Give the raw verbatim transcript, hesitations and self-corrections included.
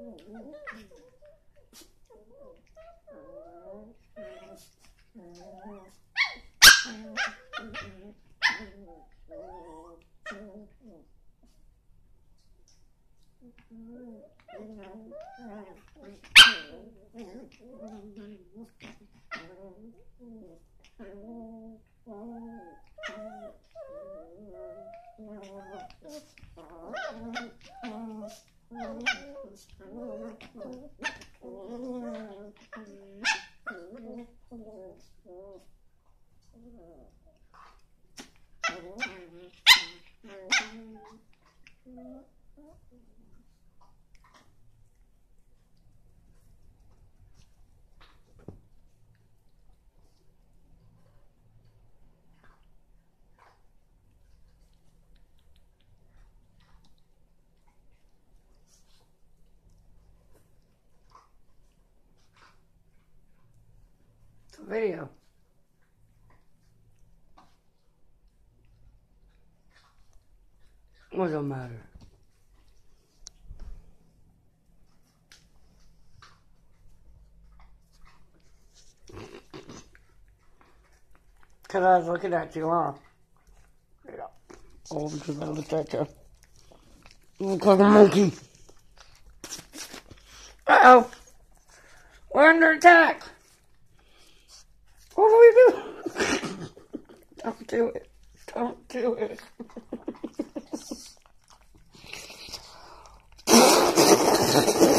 Video. What does it matter? Cause I was looking at you, huh? Yeah. Oh, because I looked at you. You look like a monkey. Uh-oh. We're under attack. What do we do? Don't do it. Don't do it.